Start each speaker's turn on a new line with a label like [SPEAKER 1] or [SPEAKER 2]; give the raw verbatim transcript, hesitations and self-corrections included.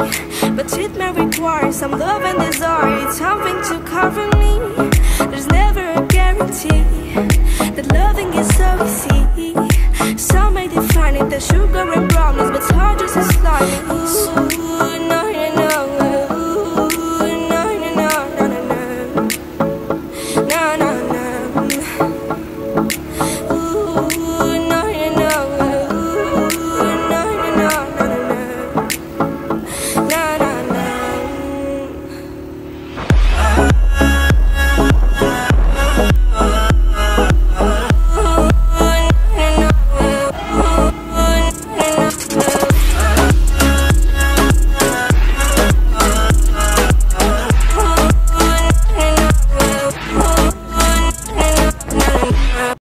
[SPEAKER 1] but treatment requires some love and desire. It's something to cover me. There's never a guarantee that loving is so easy. Some may define it as sugar and brownies, but it's hard